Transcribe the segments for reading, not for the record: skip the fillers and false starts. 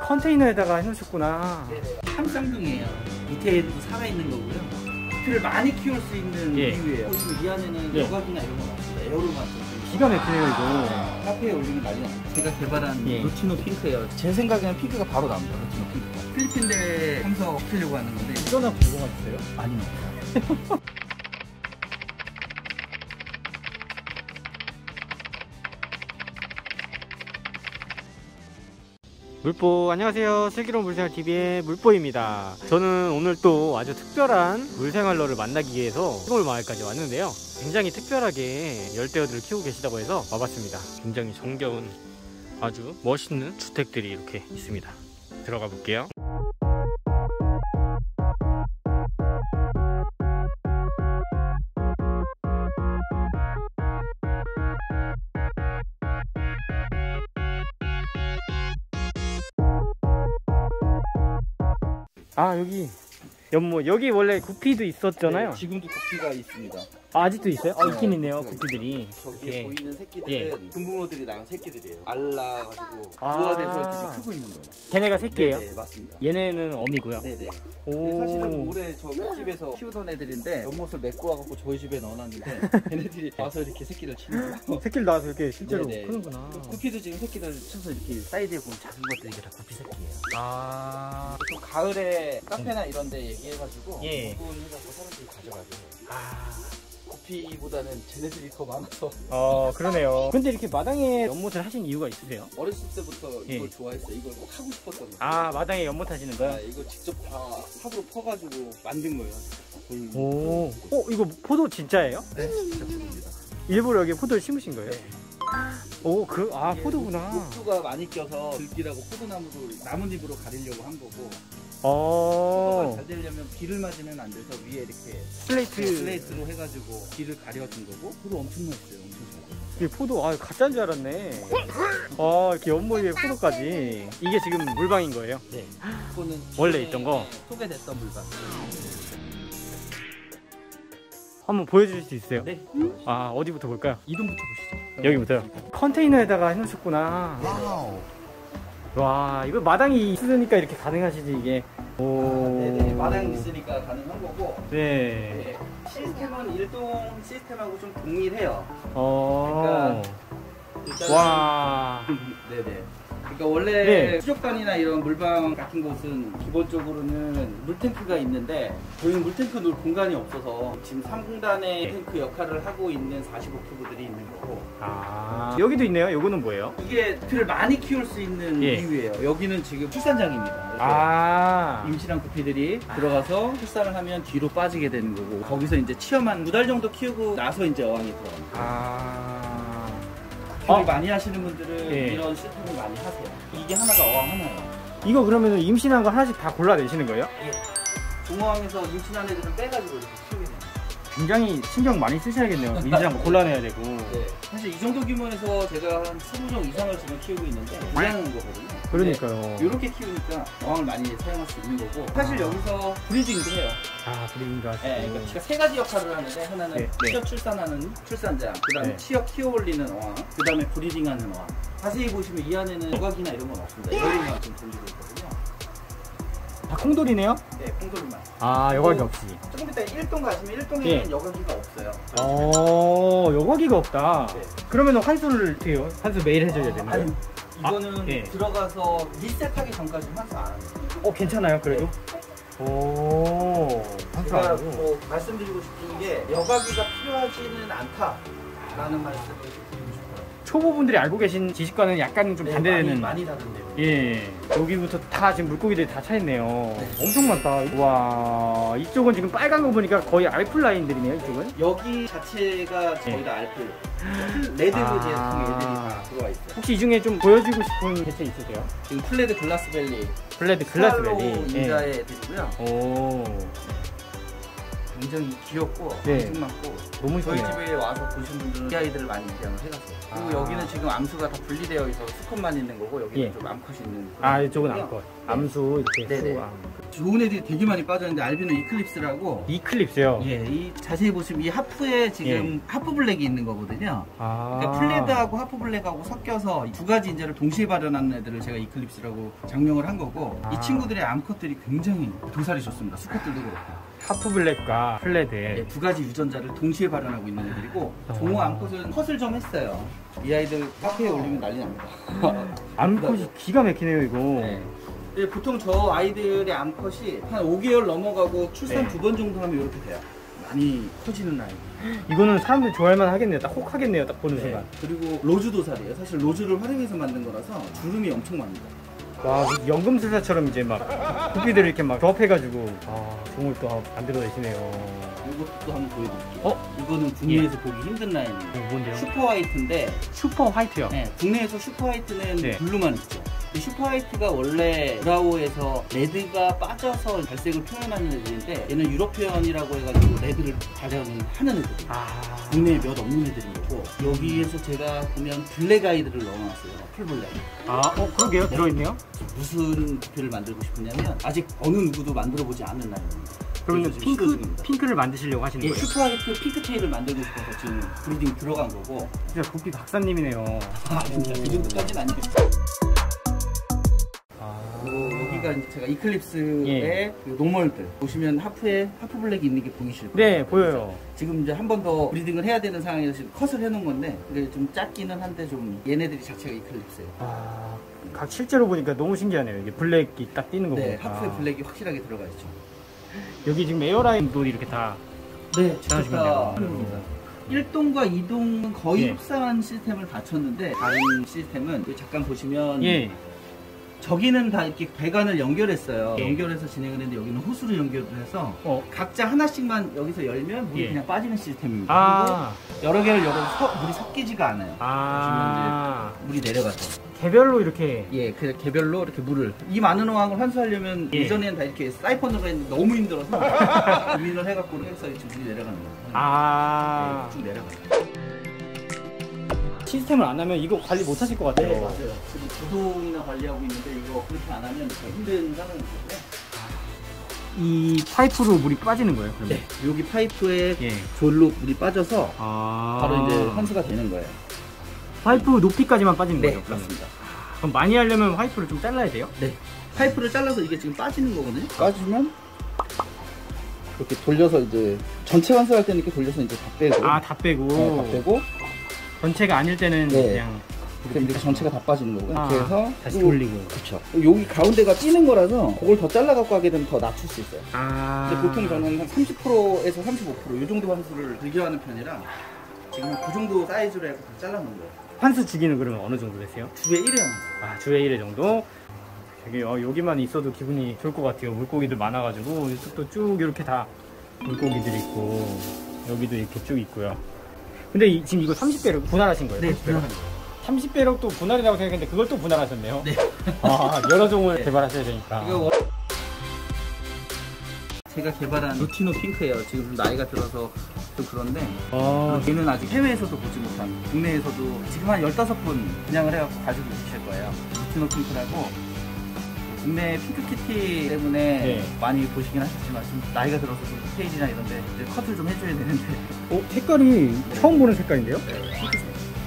컨테이너에다가 해놓으셨구나. 네네. 삼쌍둥이에요. 밑에도 살아있는 거고요. 구피를 많이 키울 수 있는 이유예요. 이 안에는 여각이나 이런 건 없습니다. 에어로만 기가 막히네요 이거. 카페에 올리기 난리 났어요. 제가 개발한 루티노 핑크예요. 제 생각에는 핑크가 바로 나옵니다. 루티노 핑크가. 필리핀 대회 참석하려고 하는 건데. 이거나 궁금하셨어요? 아닙니다. 물보 안녕하세요. 슬기로운 물생활TV의 물보입니다. 저는 오늘 또 아주 특별한 물생활러를 만나기 위해서 시골 마을까지 왔는데요. 굉장히 특별하게 열대어들을 키우고 계시다고 해서 와봤습니다. 굉장히 정겨운 아주 멋있는 주택들이 이렇게 있습니다. 들어가 볼게요. 아, 여기 연못, 여기 원래 구피도 있었잖아요. 네, 지금도 구피가 있습니다. 아, 아직도 있어요? 있긴 있네요, 구피들이. 저기에 보이는 새끼들은 금붕어들이 낳은 새끼들이에요. 알라가지고 부화돼서 이렇게 크고 있는 거예요. 걔네가 새끼예요? 네, 맞습니다. 얘네는 어미고요? 네네. 오. 사실은 올해 저희 집에서 키우던 애들인데 연못을 메꿔 와갖고 저희 집에 넣어놨는데 걔네들이 와서 이렇게 새끼를 치는 거예요. 새끼를 낳아서 이렇게 실제로 네네. 크는구나. 구피도 지금 새끼들 쳐서 이렇게 사이드에 보면 작은 것들이 이게 다 구피 새끼예요. 아. 보통 가을에 카페나 이런 데 얘기해가지고 구분해갖고 사람들이 가져가요. 아. 구피보다는 쟤네들이 더 많아서. 그러네요. 근데 이렇게 마당에 연못을 하신 이유가 있으세요? 어렸을 때부터 이걸 좋아했어요. 이걸 꼭 하고 싶었던 거예요. 아, 마당에 연못 하시는 거요? 네, 이거 직접 다 삽으로 퍼가지고 만든 거예요. 오. 이거 포도 진짜예요? 네, 진짜 포도입니다. 일부러 여기 포도를 심으신 거예요? 네. 오, 포도구나. 녹두가 많이 껴서 들기라고 포도나무로 나뭇잎으로 가리려고 한 거고. 포도가 잘 되려면 비를 맞으면 안 돼서 위에 이렇게 슬레이트로 해가지고 비를 가려준 거고. 포도 엄청 맛있어요. 엄청 잘 돼요. 이게 포도, 가짜인 줄 알았네. 이렇게 연못 위에 포도까지. 이게 지금 물방인 거예요? 네. 이거는 원래 있던 거? 소개됐던 물방. 한번 보여주실 수 있어요? 네. 어디부터 볼까요? 이동부터 보시죠. 여기부터요? 컨테이너에다가 해놓으셨구나. 와, 이거 마당이 있으니까 이렇게 가능하시지, 이게. 네네. 마당 있으니까 가능한 거고. 네. 시스템은 일동 시스템하고 좀 동일해요. 그러니까 일단은 와. 네네. 그러니까 원래 수족관이나 이런 물방 같은 곳은 기본적으로는 물탱크가 있는데 저희는 물탱크 놓을 공간이 없어서 지금 3공단의 탱크 역할을 하고 있는 45큐브들이 있는 거고. 여기도 있네요. 요거는 뭐예요? 이게 구피를 많이 키울 수 있는 이유예요. 여기는 지금 출산장입니다. 임신한 구피들이 들어가서 출산을 하면 뒤로 빠지게 되는 거고, 거기서 이제 치어만 2달 정도 키우고 나서 이제 어항이 들어갑니다. 교육 많이 하시는 분들은 이런 시스템을 많이 하세요. 이게 하나가 어항 하나예요. 이거 그러면 임신한 거 하나씩 다 골라내시는 거예요? 예. 종어항에서 임신한 애들은 빼가지고 이렇게 키우게 돼요. 굉장히 신경 많이 쓰셔야겠네요. 임신한 거 골라내야 되고. 네. 사실 이 정도 규모에서 제가 한 20종 이상을 지금 키우고 있는데 무리하는 거거든요. 그러니까요. 이렇게 키우니까 어항을 많이 사용할 수 있는 거고, 사실 여기서 브리딩도 해요. 브리딩도 하시고. 네, 그러니까 제가 세 가지 역할을 하는데, 하나는 치어 출산하는 출산장, 그 다음에 치어 키워 올리는 어항, 그 다음에 브리딩하는 어항. 자세히 보시면 이 안에는 여각이나 이런 건 없습니다. 에어링만 좀 돌리고 있거든요. 콩돌이네요? 네, 콩돌이만. 여각이 없이. 조금 이따 1동 가시면 1동에는 여각이가 없어요. 여각이가 없다. 네. 그러면 환수를 어떻게 해요? 환수 매일 해줘야 되나요? 이거는 들어가서 리셋하기 전까지 환수 안 합니다. 괜찮아요, 그래도? 제가 말씀드리고 싶은 게 여각이가 필요하지는 않다라는 말씀을 드리고 싶어요. 초보분들이 알고 계신 지식과는 약간 좀 반대되는. 많이 다른데요. 여기부터 다 지금 물고기들이 다 차있네요. 엄청 많다. 와, 이쪽은 지금 빨간 거 보니까 거의 알플 라인들이네요, 이쪽은. 여기 자체가 거의 다 알플. 레드부 제품의 애들이 다 들어와 있어요. 혹시 이 중에 좀 보여주고 싶은 개체 있으세요? 지금 플레드 글라스밸리. 글라스밸리. 인자의 애들이고요. 굉장히 귀엽고 네. 앙증맞고 너무 저희 이쁘네요. 집에 와서 보신 분들은 이 아이들을 많이 입양을 해갔어요. 그리고 아. 여기는 지금 암수가 다 분리되어 있어서 수컷만 있는 거고 여기는 예. 좀 암컷이 있는 아, 이쪽은 거고요. 암컷. 암수 이렇게 네네. 수암. 좋은 애들이 되게 많이 빠졌는데 알비노 이클립스라고 이클립스요. 예, 이 자세히 보시면 이 하프에 지금 하프 블랙이 있는 거거든요. 아. 그러니까 플레드하고 하프 블랙하고 섞여서 두 가지 인재를 동시에 발현하는 애들을 제가 이클립스라고 장명을 한 거고 아. 이 친구들의 암컷들이 굉장히 도살이 좋습니다. 수컷들도 그렇고. 하프 블랙과 플레드. 네, 두 가지 유전자를 동시에 발현하고 있는 애들이고 아. 종호 암컷은 컷을 좀 했어요. 이 아이들 카페에 올리면 난리 납니다. 암컷이 기가 막히네요, 이거. 네. 네, 보통 저 아이들의 암컷이 한 5개월 넘어가고 출산 네. 2번 정도 하면 이렇게 돼요. 많이 커지는 아이. 이거는 사람들 좋아할만 하겠네요. 딱 혹하겠네요, 딱 보는 순간. 그리고 로즈 도살이에요. 사실 로즈를 활용해서 만든 거라서 주름이 엄청 많습니다. 와, 연금술사처럼 이제 막 구피들을 이렇게 막 조합해가지고 종을 또 만들어내시네요. 이것도 한번 보여드릴게요. 이거는 국내에서 보기 힘든 라인이에요. 뭔데요? 슈퍼 화이트인데 슈퍼 화이트요. 네, 국내에서 슈퍼 화이트는 네. 블루만 있죠. 근데 슈퍼 화이트가 원래 브라우에서 레드가 빠져서 발색을 표현하는 애들인데 얘는 유러피언이라고 해가지고 레드를 발현하는 애들이에요. 국내에 몇 없는 애들인 거고 여기에서 제가 보면 블랙 아이들을 넣어놨어요. 풀블랙. 그러게요. 들어있네요. 무슨 부피를 만들고 싶으냐면 아직 어느 누구도 만들어보지 않은 라인입니다. 그러면 지금 시도 중입니다. 핑크를 만드시려고 하시는 예, 거예요? 슈퍼 화이트 핑크테일을 만들고 싶어서 지금 브리딩 들어간 거고. 진짜 구피 박사님이네요. 진짜 그 정도까지는 아니고. 여기가 이제 제가 이클립스의 그 노멀들 보시면 하프 블랙이 있는 게 보이실 거예요. 네, 보여요. 지금 이제 한 번 더 브리딩을 해야 되는 상황에서 지금 컷을 해놓은 건데 근데 좀 작기는 한데 좀 얘네들이 자체가 이클립스예요. 각 실제로 보니까 너무 신기하네요. 이게 블랙이 딱 띄는 거 네, 보니까. 하프에 블랙이 확실하게 들어가 있죠. 여기 지금 에어라인도 이렇게 다. 네, 잘하시면 직접 다 합니다. 1동과 2동은 거의 예. 흡사한 시스템을 갖췄는데 다른 시스템은 잠깐 보시면 예. 저기는 다 이렇게 배관을 연결했어요. 예. 연결해서 진행을 했는데 여기는 호스로 연결을 해서 각자 하나씩만 여기서 열면 물이 예. 그냥 빠지는 시스템입니다. 그리고 여러 개를 열어서 물이 섞이지가 않아요. 보시면 이제 물이 내려가죠. 개별로 이렇게. 예, 그냥 개별로 이렇게 물을 이 많은 어항을 환수하려면 예. 예전에는 다 이렇게 사이펀으로 했는데 너무 힘들어서 고민을 해갖고 해서 지금 물이 내려가는 거예요. 네, 쭉 내려가요. 시스템을 안 하면 이거 관리 못 하실 것 같아요. 네, 맞아요. 지금 부동이나 관리하고 있는데 이거 그렇게 안 하면 더 힘든 상황이거든요. 이 파이프로 물이 빠지는 거예요, 그러면? 네, 여기 파이프에 예. 졸로 물이 빠져서 바로 이제 환수가 되는 거예요. 파이프 높이까지만 빠지는 거예요? 그러면? 맞습니다. 그럼 많이 하려면 파이프를 좀 잘라야 돼요? 네. 파이프를 잘라서 이게 지금 빠지는 거거든요. 빠지면 이렇게 돌려서 이제 전체 환수할 때는 이렇게 돌려서 이제 다 빼고. 다 빼고. 네, 다 빼고. 전체가 아닐 때는 네. 그냥. 그럼 이렇게 전체가 다 빠지는 거고요. 이렇게 해서 다시 돌리고. 그렇죠. 여기 가운데가 찌는 거라서 그걸 더 잘라갖고 하게 되면 더 낮출 수 있어요. 근데 보통 저는 한 30%에서 35% 이 정도 환수를 즐겨하는 편이라 지금 그 정도 사이즈로 해서 다 잘라놓은 거예요. 환수 주기는 그러면 어느 정도 되세요? 주에 1회. 주에 1회 정도? 되게 여기만 있어도 기분이 좋을 것 같아요. 물고기들 많아가지고 이쪽도 쭉 이렇게 다 물고기들이 있고 여기도 이렇게 쭉 있고요. 근데 지금 이거 30배럭 분할하신 거예요? 네, 30배럭 또 분할이라고 생각했는데 그걸 또 분할하셨네요? 네. 여러 종을 네. 개발하셔야 되니까. 이거 제가 개발한 루티노 핑크예요. 지금 좀 나이가 들어서 좀 그런데 얘는 아직 해외에서도 보지 못한 국내에서도 지금 한 15분 분양을 해갖고 가지고 계실 거예요. 루티노 핑크라고 국내 핑크키티 때문에 네. 많이 보시긴 하셨지만 좀 나이가 들어서 좀 페이지나 이런 데 이제 컷을 좀 해줘야 되는데 색깔이 처음 보는 색깔인데요? 핑크색.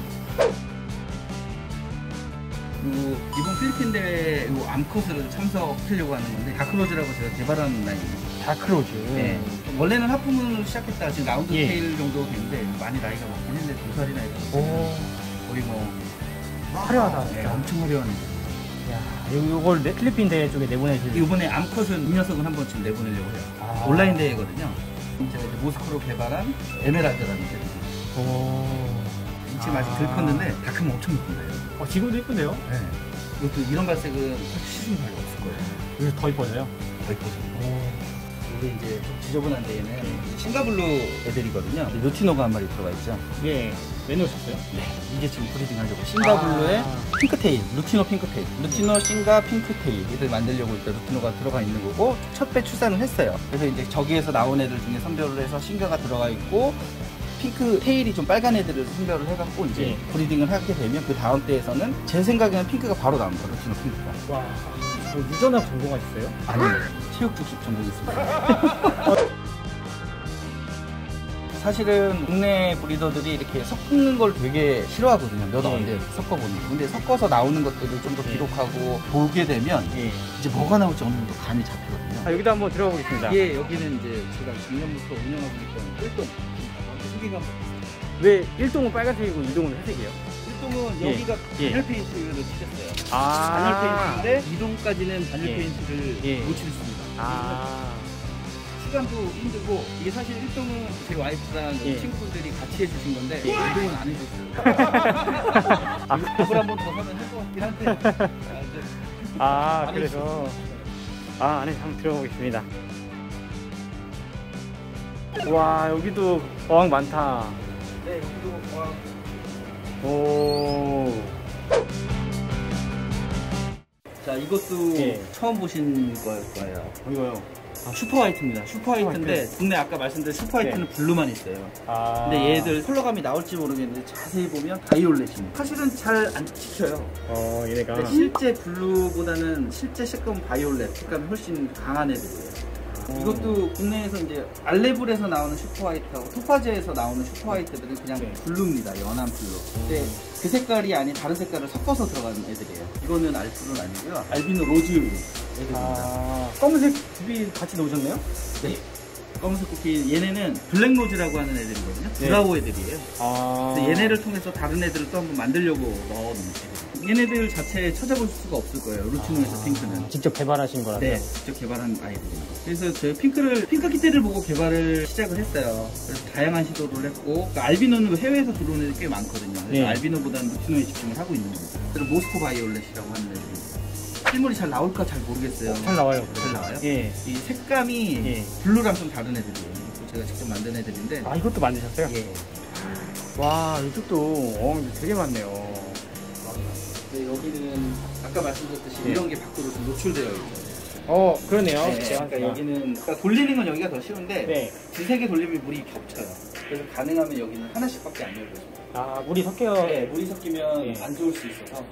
이번 필리핀 대회 암컷으로 참석하려고 하는 건데 다크로즈라고 제가 개발한 라인입니다. 다크로즈. 네. 원래는 하프문으로 시작했다가 지금 라운드 예. 테일 정도 됐는데 많이 나이가 먹긴 했는데 2살이나 해서 거의 뭐 화려하다. 네, 엄청 화려한. 이걸 필리핀 대회 쪽에 내보내실. 이번에 암컷은 이 녀석은 한번 지금 내보내려고 해요. 온라인 대회거든요. 제가 이제 모스크로 개발한 에메랄드라는 데. 지금 아직 덜 컸는데 다 크면 엄청 예쁜 거예요. 지금도 예쁜데요? 네. 이것도 이런 발색은 시즌 별로 없을 거예요. 여기서 더 이뻐져요? 더 예뻐져요. 이게 이제 좀 지저분한 데에는 싱가블루 애들이거든요. 루티노가 한 마리 들어가 있죠. 예. 왜 넣으셨어요? 네. 이게 지금 브리딩 하려고 싱가블루의 핑크테일, 루티노 핑크테일, 루티노 싱가 핑크테일 이들 만들려고 일단 루티노가 들어가 있는 거고 첫 배 출산을 했어요. 그래서 이제 저기에서 나온 애들 중에 선별을 해서 싱가가 들어가 있고 핑크 테일이 좀 빨간 애들을 선별을 해갖고 이제 브리딩을 하게 되면 그 다음 때에서는 제 생각에는 핑크가 바로 나옵니다. 루티노 핑크가. 와, 유전학 전공하셨어요? 아니요. 체육 즉식 전공했습니다. 사실은 국내 브리더들이 이렇게 섞는 걸 되게 싫어하거든요. 몇 원인데 섞어보는 거. 근데 섞어서 나오는 것들을 좀 더 기록하고 보게 되면 이제 뭐가 나올지 어느 정도 감이 잡히거든요. 아, 여기도 한번 들어가 보겠습니다. 예, 여기는 이제 제가 작년부터 운영하고 있던 1동. 소개가 왜 1동은 빨간색이고 2동은 회색이에요? 1동은 여기가 단열 페인트를 칠했어요. 아, 단열 페인트인데 2동까지는 단열 페인트를 못 칠했습니다. 아. 시간도 힘들고 이게 사실 1동은 제 와이프랑 친구분들이 같이 해주신 건데 2동은 안 해줬어요. 이걸 한 번 더 사면 할 것 같긴 한데. 아, 그래서 안에 한번 들어보겠습니다. 와, 여기도 어항 많다. 네, 여기도 어항. 오. 자, 이것도 처음 보신 거예요. 이거요. 슈퍼 화이트입니다. 슈퍼 화이트인데 국내 아까 말씀드린 슈퍼 화이트는 블루만 있어요. 근데 얘들 컬러감이 나올지 모르겠는데 자세히 보면 바이올렛입니다. 사실은 잘 안 찍혀요. 얘네가 실제 블루보다는 실제 색감 바이올렛 색감이 훨씬 강한 애들이에요. 이것도 국내에서 이제 알레블에서 나오는 슈퍼 화이트하고 토파즈에서 나오는 슈퍼 화이트들은 그냥 블루입니다. 연한 블루. 근데 그 색깔이 아닌 다른 색깔을 섞어서 들어가는 애들이에요. 이거는 알블루는 아니고요. 알비노 로즈 애들입니다. 검은색 굽이 같이 넣으셨네요? 네. 검은색 쿠키 얘네는 블랙 로즈라고 하는 애들이거든요. 브라우 애들이에요. 그래서 얘네를 통해서 다른 애들을 또 한번 만들려고 넣어놓은 애들. 얘네들 자체에 찾아볼 수가 없을 거예요. 루티노에서 핑크는. 직접 개발하신 거라서? 네, 직접 개발한 아이들입니다. 그래서 저희 핑크 키트를 보고 개발을 시작을 했어요. 그래서 다양한 시도를 했고, 그러니까 알비노는 해외에서 들어오는 애들이 꽤 많거든요. 그래서 알비노보다는 루티노에 집중을 하고 있는 거죠. 그리고 모스코 바이올렛이라고 하는 애들입니다. 실물이 잘 나올까 잘 모르겠어요. 잘 나와요. 잘 나와요? 예. 이 색감이 블루랑 좀 다른 애들이에요. 제가 직접 만든 애들인데. 아, 이것도 만드셨어요? 예. 와, 이쪽도 어항도 되게 많네요. 네, 여기는 아까 말씀드렸듯이 이런 게 밖으로 좀 노출되어 있어요. 그러네요. 네, 그러니까 여기는 그러니까 돌리는 건 여기가 더 쉬운데 두세 개 돌리면 물이 겹쳐요. 그래서 가능하면 여기는 하나씩밖에 안 열고 있습니다. 아, 물이 섞여요? 네, 물이 섞이면 안 좋을 수 있어서.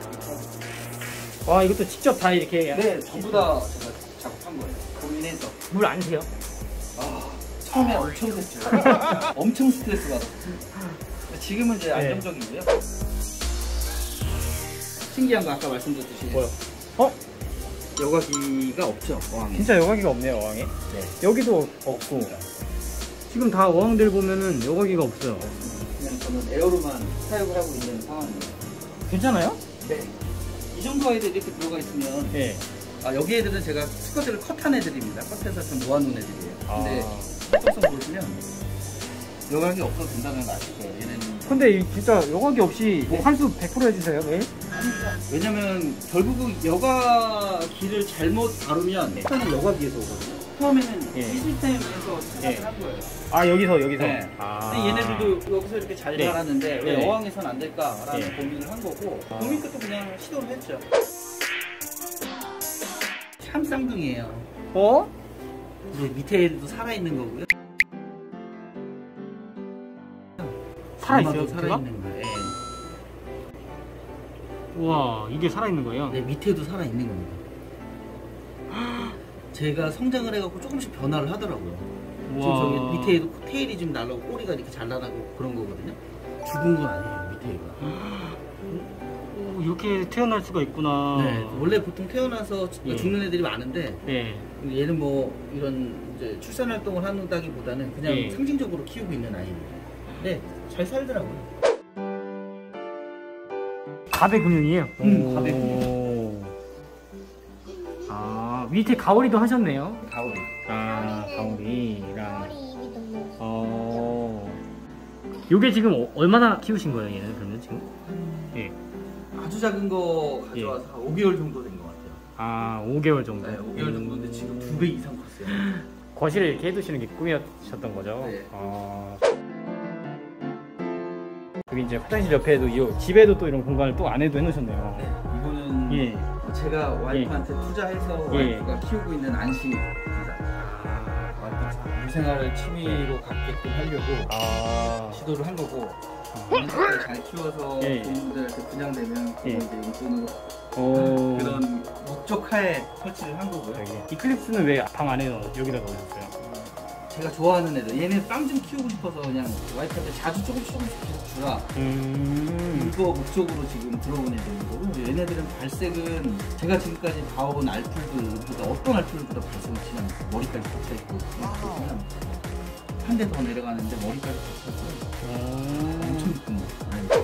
와, 이것도 직접 다 이렇게? 네, 전부 다 제가 작업한 거예요. 고민해서. 물 안 새요? 처음에 엄청 샜죠. 엄청 스트레스 받았어요. 지금은 이제 안정적이고요. 신기한 거 아까 말씀드렸듯이 뭐요? 여과기가 없죠, 어항에. 진짜 여과기가 없네요, 어항에. 네. 여기도 없고. 지금 다 어항들 보면은 여과기가 없어요. 그냥 저는 에어로만 사용을 하고 있는 상황이에요. 괜찮아요? 네. 이 정도 애들 이렇게 들어가 있으면 여기 애들은 제가 수컷들을 컷한 애들입니다. 컷해서 좀 모아놓은 애들이에요. 근데 특성성 보시면 여과기 없어도 된다는 거 아실 거예요. 얘네는. 근데 진짜 여과기 없이 뭐 환수 100% 해주세요, 매일? 왜냐면 결국은 여과기를 잘못 다루면 일단은 여과기에서 오거든요. 처음에는 이 시스템에서 시작을 한 거예요. 아, 여기서? 네. 근데 얘네들도 여기서 이렇게 잘 자라는데 왜 어항에서는 안 될까라는 고민을 한 거고 고민 끝도 그냥 시도를 했죠. 참 쌍둥이에요. 이제 밑에 애들도 살아있는 거고요. 살아있어요? 살아있는 거예요. 우와, 이게 살아있는 거예요? 네, 밑에도 살아있는 겁니다. 제가 성장을 해갖고 조금씩 변화를 하더라고요. 지금 저기 밑에도 테일이 좀 날라오고 꼬리가 이렇게 잘 나가고 그런 거거든요. 죽은 건 아니에요, 밑에 애가. 이렇게 태어날 수가 있구나. 네, 원래 보통 태어나서 죽는 애들이 많은데 얘는 뭐 이런 이제 출산 활동을 한다기보다는 그냥 상징적으로 키우고 있는 아이입니다. 네, 잘 살더라고요. 가배 근육이에요? 가배 근육. 밑에 가오리도 하셨네요. 가오리. 가오리랑. 요게 지금 얼마나 키우신 거예요, 얘는 그러면 지금? 아주 작은 거 가져와서 한 5개월 정도 된 것 같아요. 5개월 정도? 네, 5개월 정도인데 지금 2배 이상 컸어요. 거실을 이렇게 해두시는 게 꿈이셨던 거죠? 네. 여기 이제 화장실 옆에도 이 집에도 또 이런 공간을 또 안에도 해놓으셨네요. 네. 이거는 예. 제가 와이프한테 투자해서 와이프가 키우고 있는 안심입니다. 와이프 물생활을 취미로 갖게끔 하려고 시도를 한 거고 안심을 잘 키워서 부모들한테 분양되면 그거 이제 용돈으로 그런 목적하에 설치를 한 거고요. 이클립스는 왜 방 안에 여기다 넣으셨어요? 제가 좋아하는 애들 얘네 빵 좀 키우고 싶어서 그냥 와이프한테 자주 조금씩 계속 주라 이거 목적으로 지금 들어온 애들인 거고 얘네들은 발색은 제가 지금까지 봐온 알풀들보다 어떤 알풀보다 발색은 진합니다. 머리까지 덮여있고 한 대 더 내려가는데 머리까지 덮여있고 엄청 이쁜 거